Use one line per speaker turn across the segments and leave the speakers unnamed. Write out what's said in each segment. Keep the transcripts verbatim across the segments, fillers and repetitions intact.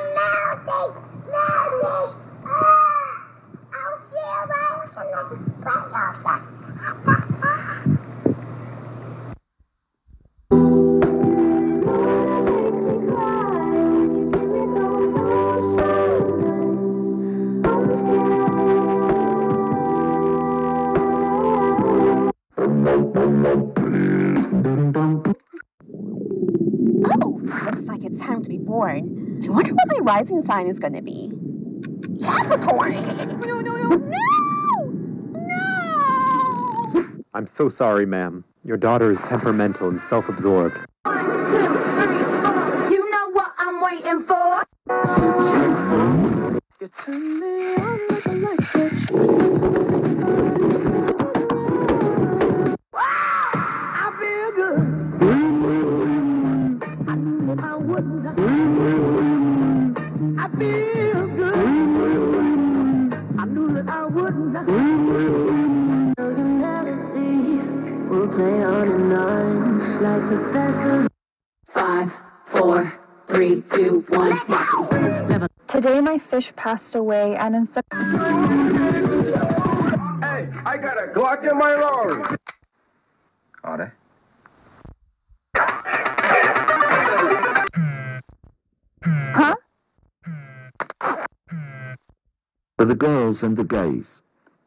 Oh, looks like it's time to be born. I wonder what my rising sign is going to be. Capricorn! No, no, no, no! No!
I'm so sorry, ma'am. Your daughter is temperamental and self-absorbed.
You know what I'm waiting for?
You turn me on like a light switch.
I feel good. I knew that I wouldn't. I feel good. I knew that I wouldn't.
We'll play on and on like the best of
Five, four, three, two, one.
Today my fish passed away and instead
Hey, I got a Glock in my lorry. Are they?
Huh?
For the girls and the gays.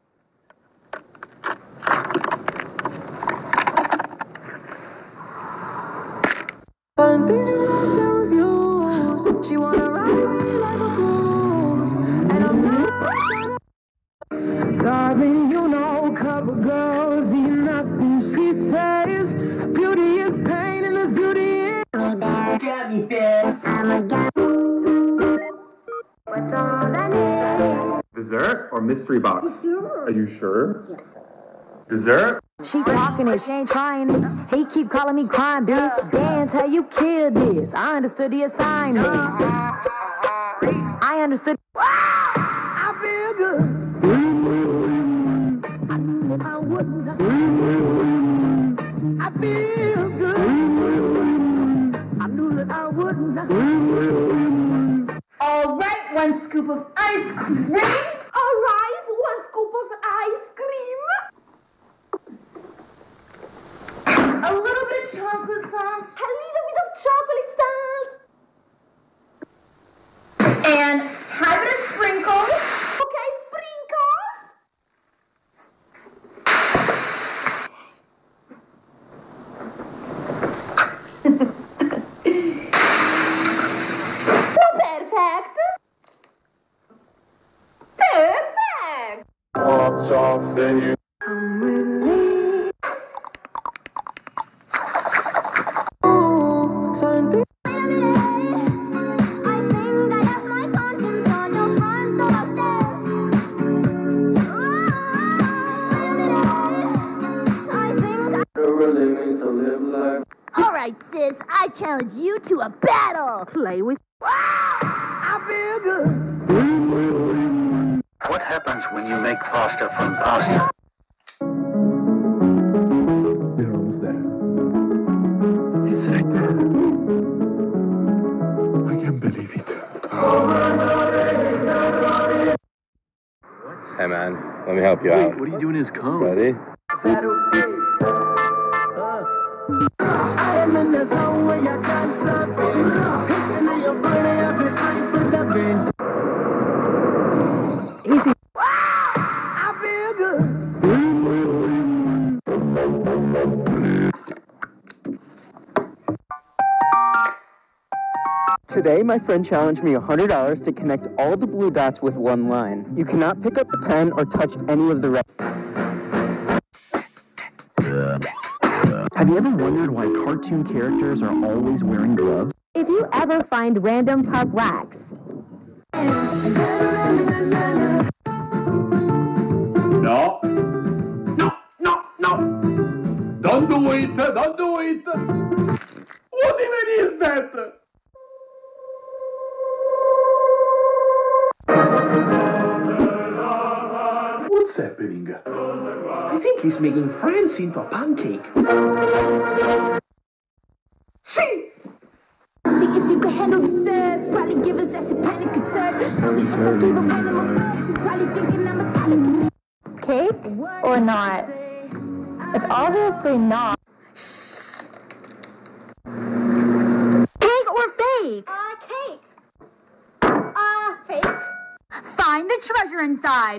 Certain things you love to refuse. She wanna ride me like a cruise, and I'm not starving. You know, couple girls eat nothing. She says beauty is pain, and there's beauty in. Get me, bitch. What's all that is?
Dessert or mystery box? Dessert. Are you sure? Yeah. Dessert?
She talking it, she ain't trying it. He keep calling me crying, bitch. Dance how you killed this. I understood the assignment. I understood.
I feel good. I knew that I wouldn't. I feel good. I knew that I wouldn't.
All right, one scoop of ice cream.
All right, one scoop of ice cream.
A little bit of chocolate sauce.
A little bit of chocolate sauce.
And tiny bit of sprinkles.
Okay, sprinkles. No, perfect. Perfect.
Pops off, then you.
I'm really. Ooh, certain things.
All right, sis, I challenge you to a battle.
Play with.
I feel good.
What happens when you make pasta from pasta?
We're almost there. It's right there. I can't believe it.
Hey man, let me help you out.
What are you doing in his cone?
Ready?
I am in the zone where you can't stop it. Kicking in your body, I feel straight to the beat.
Easy.
I feel good.
Today, my friend challenged me one hundred dollars to connect all the blue dots with one line. You cannot pick up the pen or touch any of the red.
Have you ever wondered why cartoon characters are always wearing gloves?
If you ever find random park wax.
No. No, no, no. Don't do it. Don't do it. What even is that? What's happening?
I think he's making France into a pancake.
See?
See if you can handle the sass. Probably give us that panic attack. Probably if I keep a random approach, you probably thinking I'm a talent.
Cake or not? It's obviously not.
Cake or fake? Uh, cake. Uh, fake. Find the treasure inside.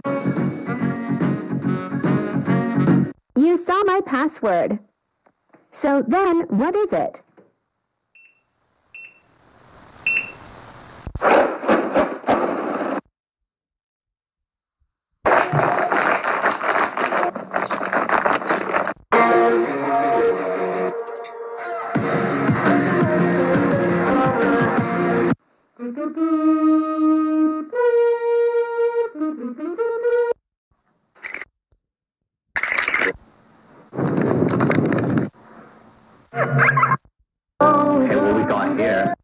You saw my password. So then, what is it?
Okay, what we got here?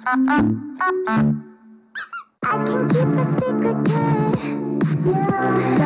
I can keep a secret, kid. Yeah.